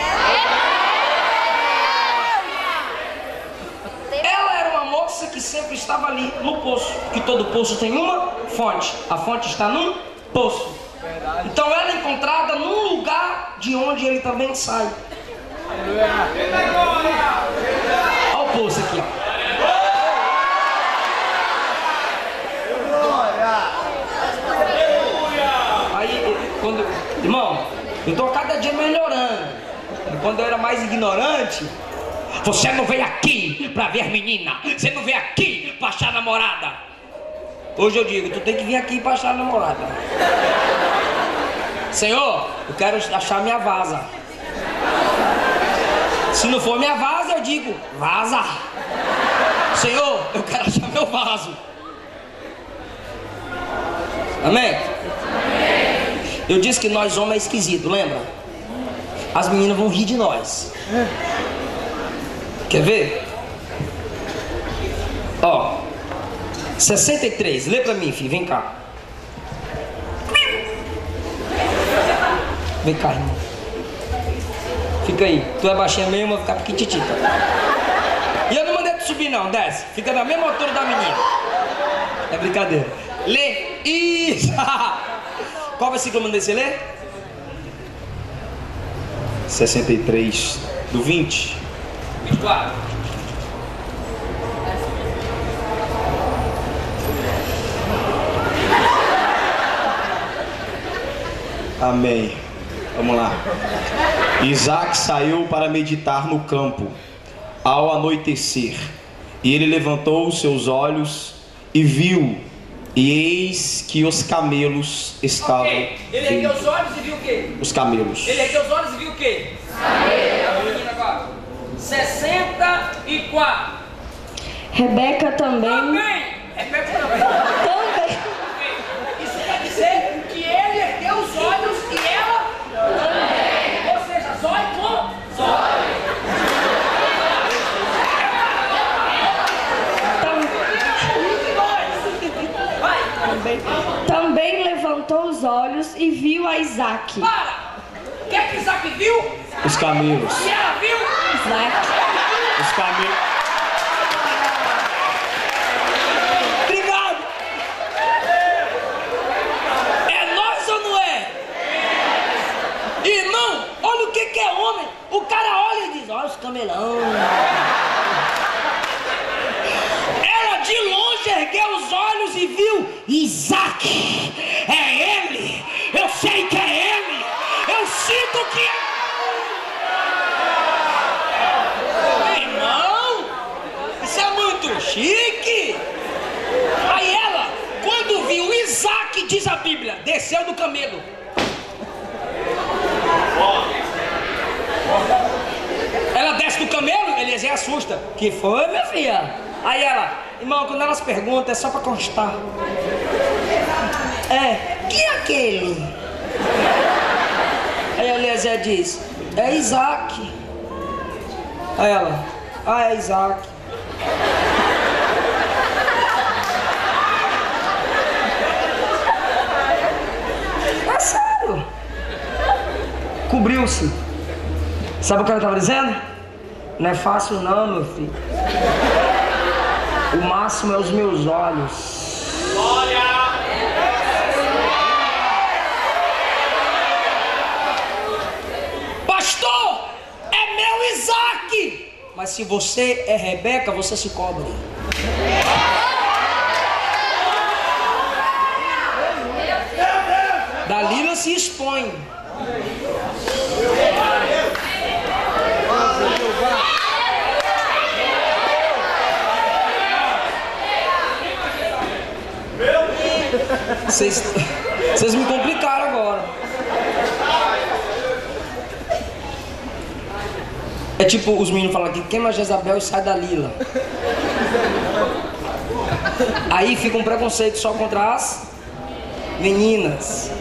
Ela era uma moça que sempre estava ali no poço, que todo poço tem uma fonte. A fonte está num poço. Então ela é encontrada num lugar de onde ele também sai. Olha o poço aqui, ó. Irmão, eu estou cada dia melhorando. Quando eu era mais ignorante, Você não veio aqui para ver menina. Você não veio aqui para achar namorada. Hoje eu digo, tu tem que vir aqui para achar namorada. Senhor, eu quero achar minha vaza. Se não for minha vaza, eu digo, vaza. Senhor, eu quero achar meu vaso. Amém? Eu disse que nós homens é esquisito, lembra? As meninas vão rir de nós. Quer ver? Ó, 63, lê pra mim, filho, vem cá. Vem cá, irmão. Fica aí, tu é baixinha mesmo, vai ficar pequititita. E eu não mandei tu subir não, desce. Fica na mesma altura da menina. É brincadeira. Lê, isso. Qual versículo eu mandei você ler? 63, do 20. 24. Amém. Vamos lá. Isaac saiu para meditar no campo ao anoitecer. E ele levantou os seus olhos e viu, e eis que os camelos estavam... Okay. Ele ergueu os olhos e viu o quê? Os camelos. Ele ergueu os olhos e viu o quê? Agora. 64. Rebeca também. Rebeca também. Também. Isso quer dizer que ele ergueu os olhos e ela também. Ou seja, zóio com zóio. Também levantou os olhos e viu a Isaac. Para! O que é que Isaac viu? Os camelos. E ela viu? Isaac. Os camelos. Obrigado! É nós ou não é? Irmão, olha o que é homem. O cara olha e diz, olha os camelão. Ela de longe ergueu os olhos e viu Isaac. É ele. Eu sei que é ele. Eu sinto que é. Irmão, isso é muito chique. Aí ela, quando viu Isaac, diz a Bíblia, desceu do camelo. Ela desce do camelo, Eliezer assusta. Que foi, minha filha? Aí ela, irmão, quando elas perguntam é só pra constar. Quem é aquele? Aí Eliezer diz, é Isaac. Aí ela, é Isaac. É sério. Cobriu-se. Sabe o que ela estava dizendo? Não é fácil não, meu filho. O máximo é os meus olhos. Olha! Pastor, é meu Isaac. Mas se você é Rebeca, você se cobre. Dalila se expõe. Vocês me complicaram agora. É tipo os meninos falam que queima Jezabel e sai da Lila. Aí fica um preconceito só contra as meninas.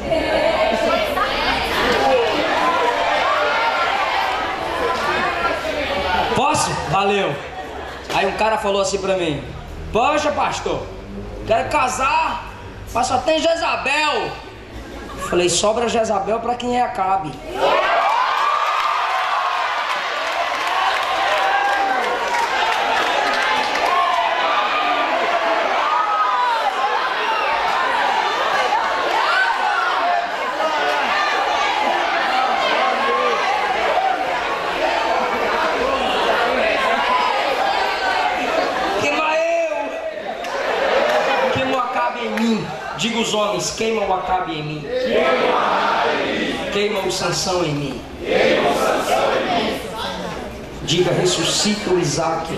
Posso? Valeu. Aí um cara falou assim pra mim: poxa, pastor, quero casar, mas só tem Jezabel. Falei, sobra Jezabel pra quem é Acabe. Diga os homens, queima o Acabe em mim. Queima o Sansão em mim. Diga, ressuscita o Isaac.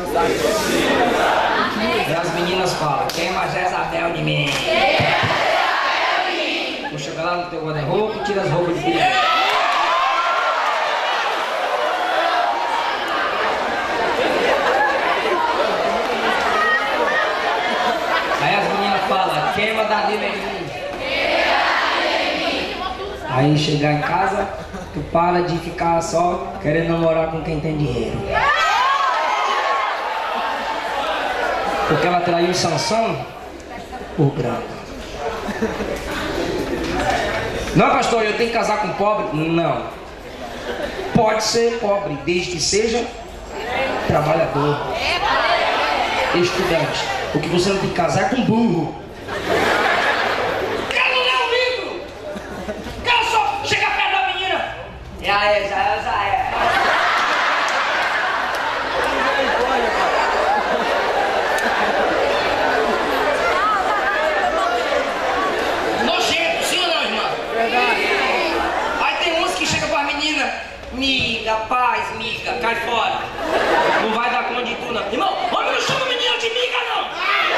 E as meninas falam, queima Jezabel de mim. Vou chegar lá no teu guarda-roupa e tira as roupas de filha. Aí as meninas falam, queima Dalila em mim. Aí chegar em casa, tu para de ficar só querendo namorar com quem tem dinheiro. Porque ela traiu Sansão por grana. Não, pastor, eu tenho que casar com pobre? Não. Pode ser pobre, desde que seja trabalhador, estudante. O que você não tem que casar é com burro. Quero ler um livro. Quero só chegar perto da menina. Já é. Nojento, sim ou não, irmã? Verdade. Aí tem uns que chegam para a menina, miga, paz, miga, cai fora. Não vai dar conta de tudo, não. Irmão, homem não chama menina de miga, não.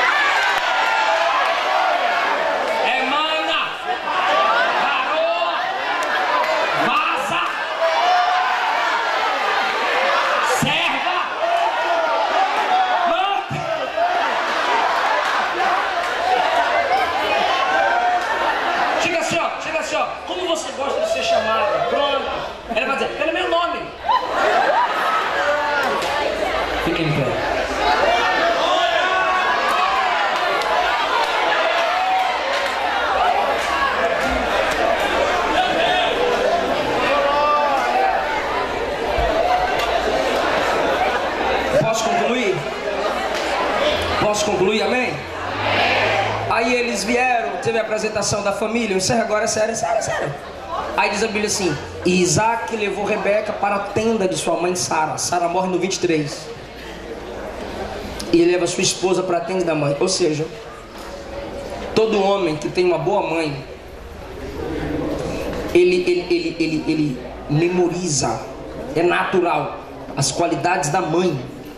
É mana, garoa, vaza, serva, manta. Chega assim, ó. Como você gosta de ser chamada? Pronto. Ela vai dizer, cadê meu nome? Fiquem em pé. Posso concluir, amém? Aí eles vieram, teve a apresentação da família. Encerra agora, sério. Aí diz a Bíblia assim: e Isaac levou Rebeca para a tenda de sua mãe Sara. Sara morre no 23. E ele leva sua esposa para a tenda da mãe. Ou seja, todo homem que tem uma boa mãe, ele memoriza, é natural, as qualidades da mãe.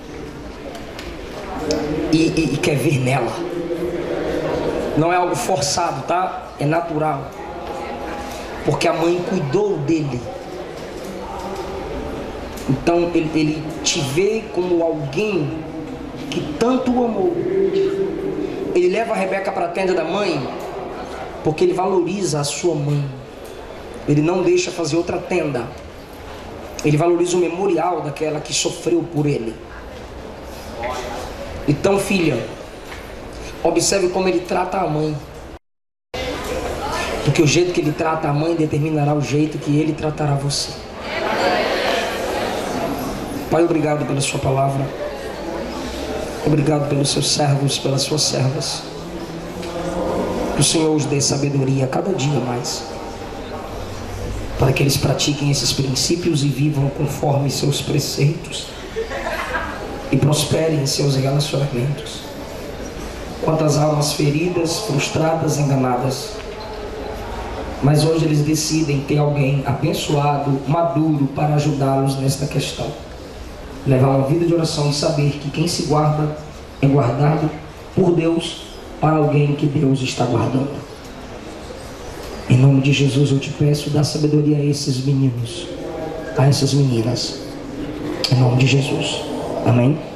E quer ver nela. Não é algo forçado, tá? É natural. Porque a mãe cuidou dele. Então ele te vê como alguém que tanto o amou. Ele leva a Rebeca para a tenda da mãe porque ele valoriza a sua mãe. Ele não deixa fazer outra tenda. Ele valoriza o memorial daquela que sofreu por ele. Então, filha, observe como ele trata a mãe. Porque o jeito que ele trata a mãe determinará o jeito que ele tratará você. Pai, obrigado pela sua palavra. Obrigado pelos seus servos, pelas suas servas. Que o Senhor os dê sabedoria cada dia mais, para que eles pratiquem esses princípios e vivam conforme seus preceitos e prosperem em seus relacionamentos. Quantas almas feridas, frustradas, enganadas, mas hoje eles decidem ter alguém abençoado, maduro, para ajudá-los nesta questão. Levar uma vida de oração e saber que quem se guarda é guardado por Deus para alguém que Deus está guardando. Em nome de Jesus eu te peço, dá sabedoria a esses meninos, a essas meninas. Em nome de Jesus. Amém?